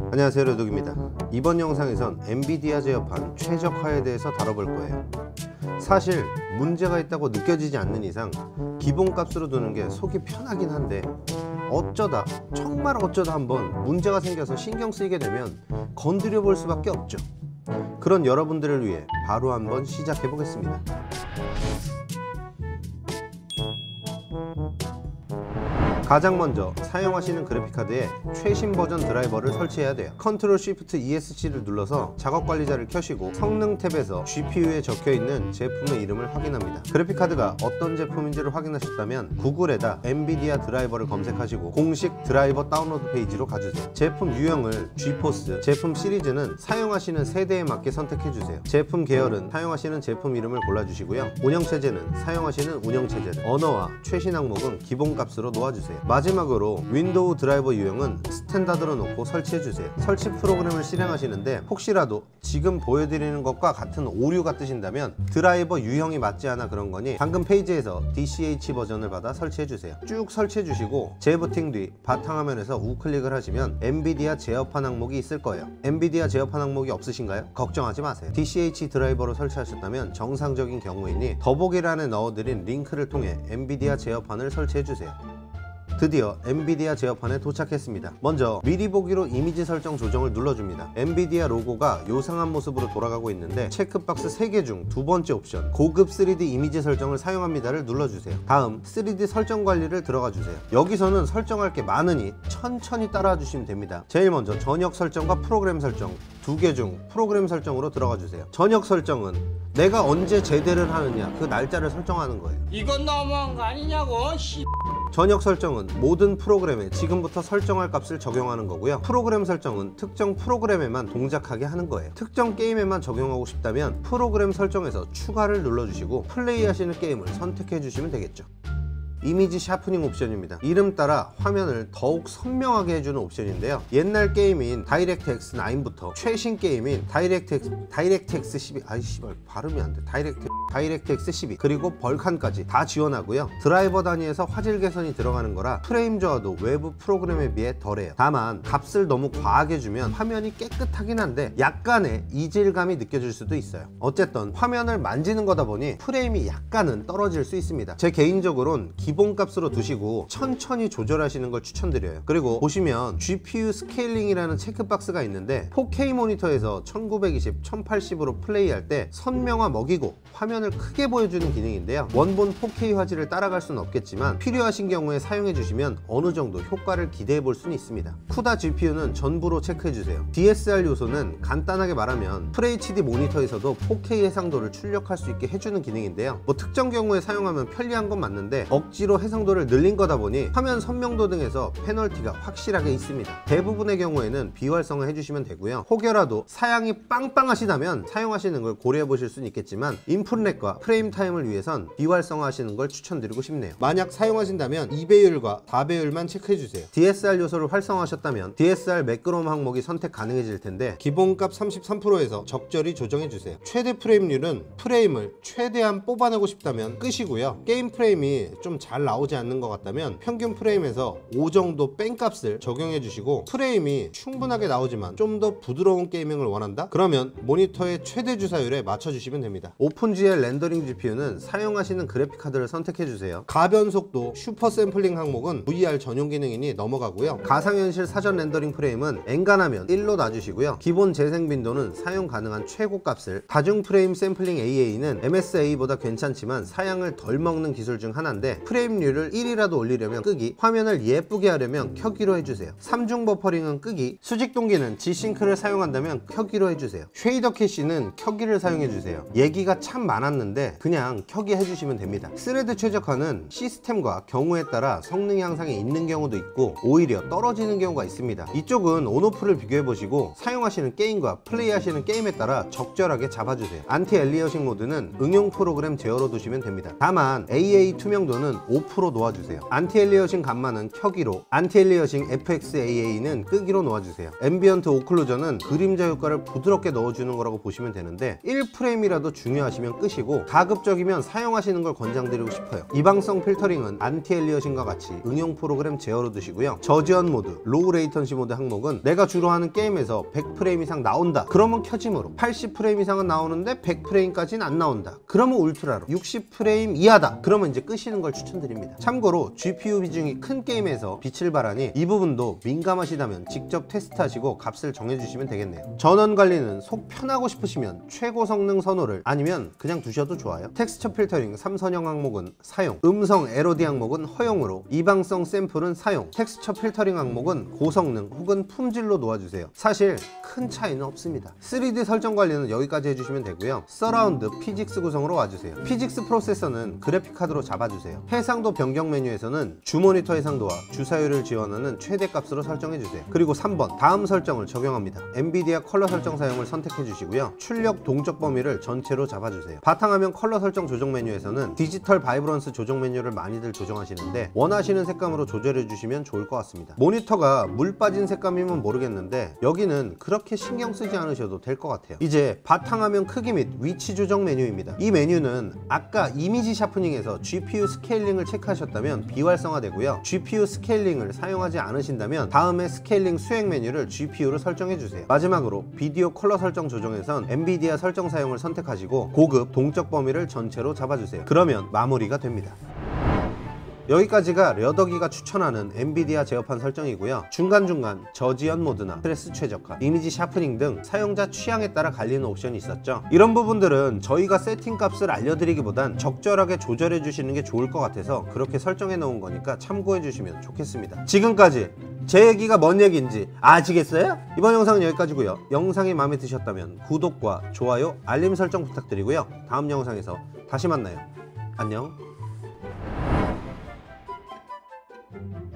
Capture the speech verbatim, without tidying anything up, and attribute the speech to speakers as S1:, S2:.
S1: 안녕하세요, 르독입니다. 이번 영상에선 엔비디아 제어판 최적화에 대해서 다뤄볼 거예요. 사실 문제가 있다고 느껴지지 않는 이상 기본값으로 두는 게 속이 편하긴 한데 어쩌다 정말 어쩌다 한번 문제가 생겨서 신경 쓰이게 되면 건드려 볼 수밖에 없죠. 그런 여러분들을 위해 바로 한번 시작해 보겠습니다. 가장 먼저 사용하시는 그래픽카드에 최신 버전 드라이버를 설치해야 돼요. 컨트롤 쉬프트 이에스씨를 눌러서 작업 관리자를 켜시고 성능 탭에서 지피유에 적혀있는 제품의 이름을 확인합니다. 그래픽카드가 어떤 제품인지를 확인하셨다면 구글에다 엔비디아 드라이버를 검색하시고 공식 드라이버 다운로드 페이지로 가주세요. 제품 유형을 지포스, 제품 시리즈는 사용하시는 세대에 맞게 선택해주세요. 제품 계열은 사용하시는 제품 이름을 골라주시고요. 운영체제는 사용하시는 운영체제를, 언어와 최신 항목은 기본값으로 놓아주세요. 마지막으로 윈도우 드라이버 유형은 스탠다드로 놓고 설치해주세요. 설치 프로그램을 실행하시는데 혹시라도 지금 보여드리는 것과 같은 오류가 뜨신다면 드라이버 유형이 맞지 않아 그런 거니 방금 페이지에서 디씨에이치 버전을 받아 설치해주세요. 쭉 설치해주시고 재부팅 뒤 바탕화면에서 우클릭을 하시면 엔비디아 제어판 항목이 있을 거예요. 엔비디아 제어판 항목이 없으신가요? 걱정하지 마세요. 디씨에이치 드라이버로 설치하셨다면 정상적인 경우이니 더보기란에 넣어드린 링크를 통해 엔비디아 제어판을 설치해주세요. 드디어 엔비디아 제어판에 도착했습니다. 먼저 미리 보기로 이미지 설정 조정을 눌러줍니다. 엔비디아 로고가 요상한 모습으로 돌아가고 있는데 체크박스 세 개 중 두 번째 옵션 고급 쓰리디 이미지 설정을 사용합니다를 눌러주세요. 다음 쓰리디 설정 관리를 들어가 주세요. 여기서는 설정할 게 많으니 천천히 따라와 주시면 됩니다. 제일 먼저 전역 설정과 프로그램 설정 두 개 중 프로그램 설정으로 들어가 주세요. 전역 설정은 내가 언제 제대를 하느냐 그 날짜를 설정하는 거예요.
S2: 이건 너무한 거 아니냐고. 씨.
S1: 전역 설정은 모든 프로그램에 지금부터 설정할 값을 적용하는 거고요. 프로그램 설정은 특정 프로그램에만 동작하게 하는 거예요. 특정 게임에만 적용하고 싶다면 프로그램 설정에서 추가를 눌러주시고 플레이하시는 게임을 선택해 주시면 되겠죠. 이미지 샤프닝 옵션입니다. 이름 따라 화면을 더욱 선명하게 해주는 옵션인데요. 옛날 게임인 다이렉트엑스 나인부터 최신 게임인 다이렉트엑스, 다이렉트엑스 십이 아이 씨발 발음이 안 돼. 다이렉트, 다이렉트엑스 십이 그리고 벌칸까지 다 지원하고요. 드라이버 단위에서 화질 개선이 들어가는 거라 프레임 저하도 외부 프로그램에 비해 덜해요. 다만 값을 너무 과하게 주면 화면이 깨끗하긴 한데 약간의 이질감이 느껴질 수도 있어요. 어쨌든 화면을 만지는 거다 보니 프레임이 약간은 떨어질 수 있습니다. 제 개인적으로는 기본값으로 두시고 천천히 조절하시는 걸 추천드려요. 그리고 보시면 지피유 스케일링이라는 체크박스가 있는데 포케이 모니터에서 천구백이십, 천팔십으로 플레이할 때 선명화 먹이고 화면을 크게 보여주는 기능인데요. 원본 포케이 화질을 따라갈 수는 없겠지만 필요하신 경우에 사용해 주시면 어느 정도 효과를 기대해 볼 수는 있습니다. 쿠다 지피유는 전부로 체크해 주세요. 디에스알 요소는 간단하게 말하면 에프에이치디 모니터에서도 포케이 해상도를 출력할 수 있게 해주는 기능인데요. 뭐 특정 경우에 사용하면 편리한 건 맞는데 억지로 해상도를 늘린 거다 보니 화면 선명도 등에서 페널티가 확실하게 있습니다. 대부분의 경우에는 비활성화 해주시면 되고요. 혹여라도 사양이 빵빵하시다면 사용하시는 걸 고려해 보실 수는 있겠지만 인풋렉과 프레임 타임을 위해선 비활성화 하시는 걸 추천드리고 싶네요. 만약 사용하신다면 이 배율과 사 배율만 체크해 주세요. 디에스알 요소를 활성화하셨다면 디에스알 매끄러움 항목이 선택 가능해질 텐데 기본값 삼십삼 퍼센트에서 적절히 조정해 주세요. 최대 프레임률은 프레임을 최대한 뽑아내고 싶다면 끄시고요. 게임 프레임이 좀 잘 나오지 않는 것 같다면 평균 프레임에서 오 정도 뺀 값을 적용해 주시고 프레임이 충분하게 나오지만 좀 더 부드러운 게이밍을 원한다? 그러면 모니터의 최대 주사율에 맞춰 주시면 됩니다. 오픈지엘 렌더링 지피유는 사용하시는 그래픽카드를 선택해 주세요. 가변속도 슈퍼 샘플링 항목은 브이알 전용 기능이니 넘어가고요. 가상현실 사전 렌더링 프레임은 엔간하면 일로 놔주시고요. 기본 재생 빈도는 사용 가능한 최고 값을, 다중 프레임 샘플링 에이에이는 엠에스에이보다 괜찮지만 사양을 덜 먹는 기술 중 하나인데 프레임률을 일이라도 올리려면 끄기, 화면을 예쁘게 하려면 켜기로 해주세요. 삼중 버퍼링은 끄기, 수직 동기는 G싱크를 사용한다면 켜기로 해주세요. 쉐이더 캐시는 켜기를 사용해주세요. 얘기가 참 많았는데 그냥 켜기 해주시면 됩니다. 스레드 최적화는 시스템과 경우에 따라 성능 향상이 있는 경우도 있고 오히려 떨어지는 경우가 있습니다. 이쪽은 온오프를 비교해보시고 사용하시는 게임과 플레이하시는 게임에 따라 적절하게 잡아주세요. 안티 엘리어싱 모드는 응용 프로그램 제어로 두시면 됩니다. 다만 에이에이 투명도는 오 퍼센트 놓아주세요. 안티엘리어싱 감마는 켜기로, 안티엘리어싱 에프엑스에이에이는 끄기로 놓아주세요. 앰비언트 오클루전은 그림자 효과를 부드럽게 넣어주는 거라고 보시면 되는데 일 프레임이라도 중요하시면 끄시고 가급적이면 사용하시는 걸 권장드리고 싶어요. 이방성 필터링은 안티엘리어싱과 같이 응용 프로그램 제어로 두시고요. 저지연 모드, 로우 레이턴시 모드 항목은 내가 주로 하는 게임에서 백 프레임 이상 나온다 그러면 켜짐으로, 팔십 프레임 이상은 나오는데 백 프레임까지는 안 나온다 그러면 울트라로, 육십 프레임 이하다 그러면 이제 끄시는 걸 추천드립니다. 참고로 지피유 비중이 큰 게임에서 빛을 발하니 이 부분도 민감하시다면 직접 테스트하시고 값을 정해주시면 되겠네요. 전원 관리는 속 편하고 싶으시면 최고 성능 선호를, 아니면 그냥 두셔도 좋아요. 텍스처 필터링 삼선형 항목은 사용, 음성 엘오디 항목은 허용으로, 이방성 샘플은 사용, 텍스처 필터링 항목은 고성능 혹은 품질로 놓아주세요. 사실 큰 차이는 없습니다. 쓰리디 설정 관리는 여기까지 해주시면 되고요. 서라운드 피직스 구성으로 와주세요. 피직스 프로세서는 그래픽 카드로 잡아주세요. 해상도 변경 메뉴에서는 주 모니터 해상도와 주사율을 지원하는 최대값으로 설정해주세요. 그리고 삼 번 다음 설정을 적용합니다. 엔비디아 컬러 설정 사용을 선택해주시고요. 출력 동적 범위를 전체로 잡아주세요. 바탕화면 컬러 설정 조정 메뉴에서는 디지털 바이브런스 조정 메뉴를 많이들 조정하시는데 원하시는 색감으로 조절해주시면 좋을 것 같습니다. 모니터가 물 빠진 색감이면 모르겠는데 여기는 그렇게 신경 쓰지 않으셔도 될 것 같아요. 이제 바탕화면 크기 및 위치 조정 메뉴입니다. 이 메뉴는 아까 이미지 샤프닝에서 지피유 스케일링을 체크하셨다면 비활성화되고요. 지피유 스케일링을 사용하지 않으신다면 다음에 스케일링 수행 메뉴를 지피유로 설정해주세요. 마지막으로 비디오 컬러 설정 조정에선 엔비디아 설정 사용을 선택하시고 고급 동적 범위를 전체로 잡아주세요. 그러면 마무리가 됩니다. 여기까지가 려더기가 추천하는 엔비디아 제어판 설정이고요. 중간중간 저지연 모드나 스트레스 최적화, 이미지 샤프닝 등 사용자 취향에 따라 갈리는 옵션이 있었죠. 이런 부분들은 저희가 세팅 값을 알려드리기보단 적절하게 조절해 주시는 게 좋을 것 같아서 그렇게 설정해 놓은 거니까 참고해 주시면 좋겠습니다. 지금까지 제 얘기가 뭔 얘기인지 아시겠어요? 이번 영상은 여기까지고요. 영상이 마음에 드셨다면 구독과 좋아요, 알림 설정 부탁드리고요. 다음 영상에서 다시 만나요. 안녕.